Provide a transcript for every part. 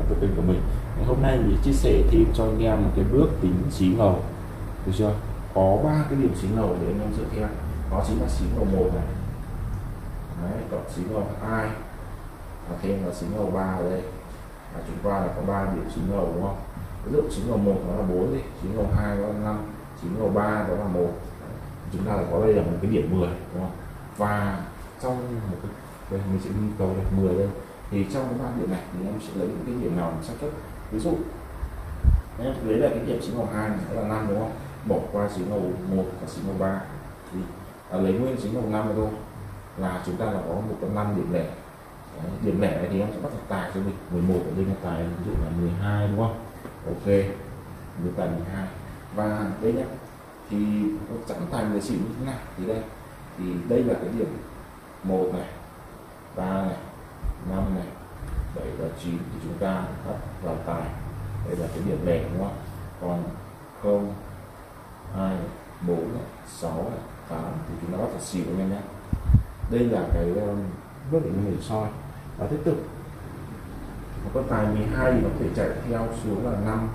của kênh của mình. Ngày hôm nay mình chia sẻ thêm cho anh em một cái bước tính xí ngầu, được chưa? Có 3 cái điểm xí ngầu để anh em dựa theo, đó chính là xí ngầu 1 này, đấy, cộng xí ngầu 2 và thêm là xí ngầu 3 ở đây, và chúng ta là có 3 điểm xí ngầu, đúng không? Ví dụ xí ngầu 1 đó là 4 đi, xí ngầu 2 đó là 5, xí ngầu 3 đó là 1. Chúng ta là có đây là một cái điểm 10, đúng không? Và trong một cái đây mình sẽ ghi cầu là 10 đây, thì trong cái 3 điểm này thì em sẽ lấy những cái điểm nào mình xác suất. Ví dụ em lấy là cái điểm xí ngầu 2 này là 5, đúng không? Bỏ qua xí ngầu 1 và xí ngầu 3 thì lấy nguyên xí ngầu 5 thôi là chúng ta là có một con 5 điểm lẻ. Đấy, điểm lẻ này thì em sẽ bắt đầu tài cho mình 11 ở đây là tài, ví dụ là 12, đúng không? Ok, như tài 12. Và đây nhé, thì nó sẵn tài 10 xỉu như thế nào thì đây, thì đây là cái điểm 1 này, 3 này, 5 này, 7 và 9 thì chúng ta bắt vào tài. Đây là cái điểm lẻ, đúng không? Còn 0, 2, 4, 6, 8 thì chúng ta bắt vào xỉu anh em nhé. Đây là cái bước để mình soi. Và tiếp tục con tài 12 thì nó có thể chạy theo xuống là 5,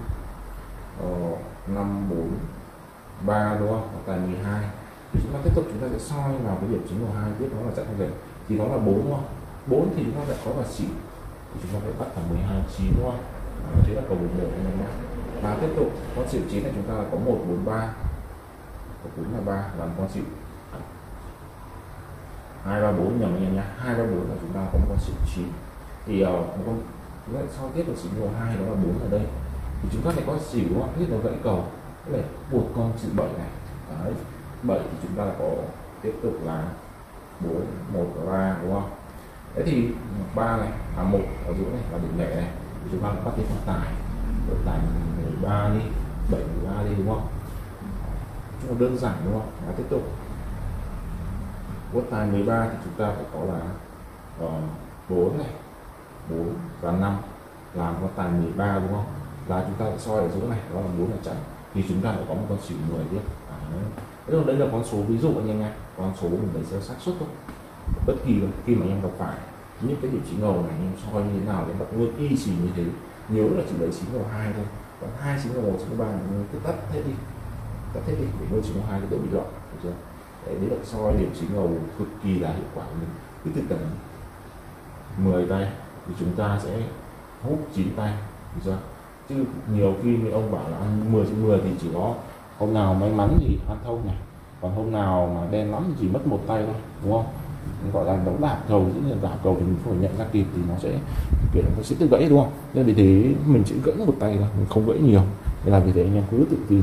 5, 4, 3, đúng không? Còn tài 12 thì chúng ta tiếp tục chúng ta sẽ soi vào cái điểm chính của 2 tiếp, đó là chạy về thì nó là 4, đúng không? 4 thì chúng ta lại có vào xỉu thì chúng ta phải bắt vào 12, 9, đúng không? Thế là cầu 1 anh em nhé. Và tiếp tục con xỉu 9 này chúng ta là có 1, 4, 3, cầu 4 là 3 làm con xỉu 2, 3, 4 nhầm anh em nhé. 2, 3, 4 là chúng ta có một con xỉu 9 thì một con chúng ta sau tiếp là xỉu 2 đó là 4 ở đây thì chúng ta lại có xỉu, đúng không? Biết nó gãy cầu để buộc con xỉu 7 này. Đấy, 7 thì chúng ta là có tiếp tục là 4, 1 và 3, đúng không? Thế thì 3 này là 1 ở giữa này là điểm lẻ này thì chúng ta bắt tiếp con tài, tài 13 đi, 7, 13 đi, đúng không? Chúng ta đơn giản, đúng không? Và tiếp tục quất tài 13 thì chúng ta phải có là 4 này, 4 và 5 làm con tài 13, đúng không? Là chúng ta lại soi ở giữa này, đó là 4 là chạy thì chúng ta lại có một con xỉu 10 tiếp. Đây là con số ví dụ anh em nha, con số mình lấy theo xác suất thôi. Bất kỳ khi mà anh em gặp phải những cái điểm xí ngầu này anh em soi như thế nào để bắt luôn y xỉ như thế, nhớ là chỉ lấy xí ngầu 2 thôi, còn 2 xí ngầu 1, xí ngầu 3 mình cứ tắt hết đi để nuôi xí ngầu 2 cái độ bị loạn, được chưa? Đấy là soi điểm xí ngầu cực kỳ là hiệu quả của mình. Cứ từ tầm 10 tay thì chúng ta sẽ hút 9 tay, được chưa? Chứ nhiều khi mấy ông bảo là ăn 10 trên 10 thì chỉ có hôm nào may mắn thì ăn thông này, còn hôm nào mà đen lắm thì chỉ mất một tay thôi, đúng không? Gọi là đấu đạp cầu, dĩ nhiên đạp cầu thì mình phải nhận ra kịp thì nó sẽ kiểu nó sẽ tự gãy, đúng không? Nên vì thế mình chỉ gãy một tay thôi, mình không gãy nhiều. Nên là vì thế anh em cứ tự tin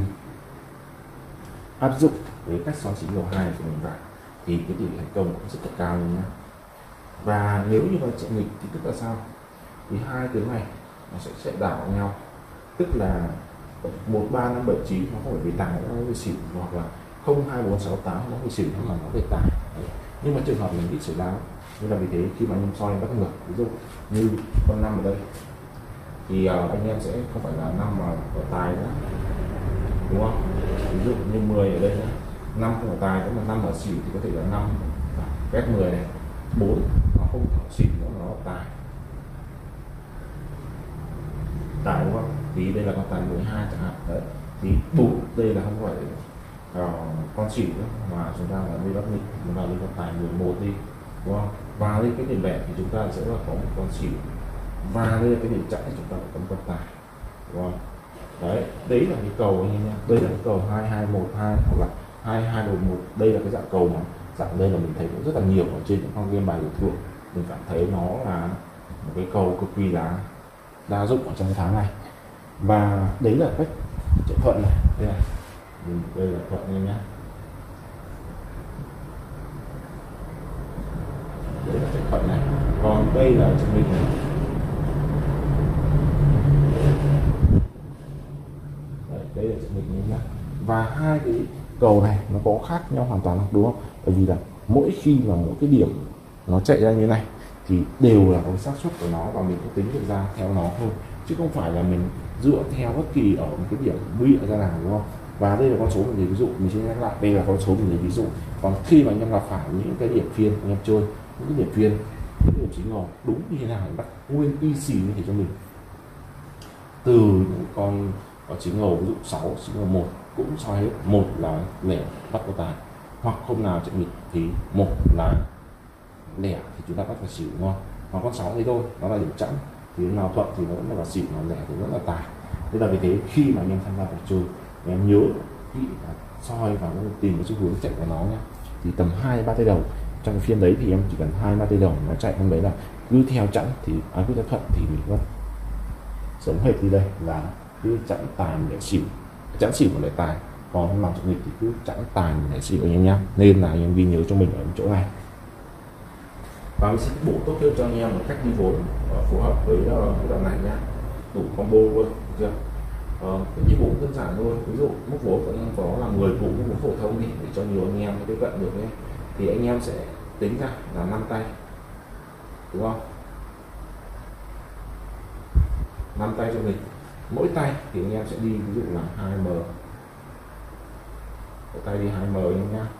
áp dụng với cách soi xí ngầu 2 của mình vào thì cái tỷ lệ thành công cũng rất là cao luôn nhé. Và nếu như mà chạy nghịch thì tức là sao? Thì hai cái này nó sẽ chạy đảo nhau, tức là 1, 3, 5, 7, 9 nó không phải về tài, nó về xỉu, hoặc là 0, 2, 4, 6, 8 nó về xỉu mà nó về tài. Đấy. Nhưng mà trường hợp mình ít xảy ra, nên là vì thế khi mà anh em soi bắt ngược, ví dụ như con 5 ở đây thì anh em sẽ không phải là 5 mà ở tài nữa, đúng không? Ví dụ như 10 ở đây nhé, 5 không ở tài, nhưng mà 5 ở xỉu thì có thể là 5 ghép 10 này, 4 nó không ở xỉu nữa mà nó ở tài, đúng không? Thì đây là con tài 12 chẳng hạn. Đấy, thì 4 đây là không phải con xỉu nữa mà chúng ta là đi bắt nghịch, chúng ta đi con tài 11 đi, đúng không? Và đây cái điểm lẻ thì chúng ta sẽ là có một con xỉu, và đây là cái điểm chẵn thì chúng ta phải có một con tài, đúng không? Đấy là cái cầu anh em nha. Đây là cái cầu 2, 2, 1, 2 hoặc là 2, 2, 1, 1. Đây là cái dạng cầu mà dạng đây là mình thấy cũng rất là nhiều ở trên những con game bài đổi thưởng. Mình cảm thấy nó là một cái cầu cực kỳ là đa dụng ở trong cái tháng này. Và đấy là cách chạy thuận này. Đây là thuận anh em nhé. Đây là chạy thuận này. Còn đây là chứng minh này. Đây là chứng minh nhé. Và hai cái cầu này nó có khác nhau hoàn toàn, đúng không? Bởi vì là mỗi khi mà mỗi cái điểm nó chạy ra như thế này thì đều là có xác suất của nó, và mình cũng tính được ra theo nó thôi, chứ không phải là mình dựa theo bất kỳ ở một cái điểm bịa ra nào, đúng không? Và đây là con số mình lấy ví dụ, mình sẽ nhắc lại, đây là con số mình lấy ví dụ. Còn khi mà anh em gặp phải những cái điểm phiên, anh em chơi những cái điểm phiên, những điểm chính ngầu đúng như thế nào, bắt nguyên y xì như thế cho mình, từ những con có chín ngầu, ví dụ 6 9 ngầu 1 cũng soi hết. Một là lẻ bắt có tài, hoặc hôm nào chạy nghịch thì một là lẻ thì chúng ta bắt vào xỉu, đúng không? Hoặc con 6 đấy thôi, nó là điểm chẵn, thì lúc nào thuận thì nó vẫn là vào xỉu, mà lẻ thì vẫn là tài. Thế là vì thế khi mà anh em tham gia cuộc chơi, em nhớ kỹ và soi và tìm cái xu hướng chạy của nó nhé. Thì tầm 2-3 tay đầu trong cái phiên đấy thì em chỉ cần 2-3 tay đầu nó chạy, hôm đấy là cứ theo chẵn thì cứ theo thuận thì mình có sống hệt như đây là cứ chẵn tài để xỉu, chẵn xỉu một lại tài, còn hôm nào chạy nghịch thì cứ chẵn tài để xỉu anh em nhá. Nên là anh em ghi nhớ cho mình ở chỗ này, và mình sẽ bổ tốt hơn cho anh em một cách đi vốn phù hợp với cái đoạn này nhá, đủ combo luôn, được chưa? Cái nhiệm vụ đơn giản thôi, ví dụ mức vốn của anh em có là 10 củ mức vốn phổ thông đi để cho nhiều anh em tiếp cận được ấy, thì anh em sẽ tính ra là 5 tay, đúng không? 5 tay cho mình, mỗi tay thì anh em sẽ đi ví dụ là 2M, mỗi tay đi 2M anh em nhá.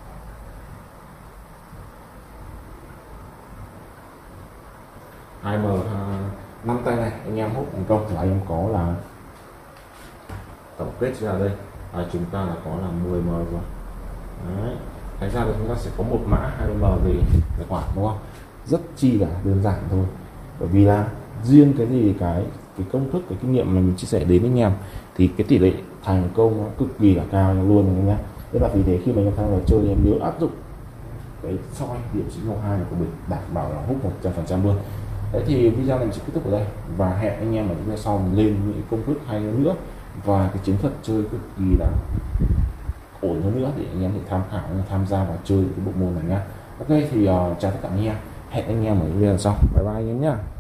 M 5 tay này anh em hút thành công thì anh em có là tổng kết ra đây chúng ta là có là 10M rồi. Đấy, thành ra là chúng ta sẽ có một mã 20M về tài khoản, đúng không? Rất chi là đơn giản thôi, bởi vì là riêng cái gì cái công thức, cái kinh nghiệm mà mình chia sẻ đến anh em thì cái tỷ lệ thành công nó cực kỳ là cao luôn anh nhé. Thế là vì thế khi mà anh em tham gia chơi em nhớ áp dụng cái soi điểm sinh 02 của mình, đảm bảo là hút 100% luôn. Đấy thì video này mình sẽ kết thúc ở đây, và hẹn anh em ở những video sau mình lên những công thức hay hơn nữa và cái chiến thuật chơi cực kỳ là ổn hơn nữa để anh em thể tham khảo, tham gia vào chơi cái bộ môn này nhá. Ok thì chào tất cả anh em, hẹn anh em ở những video sau, bye bye anh em nhá.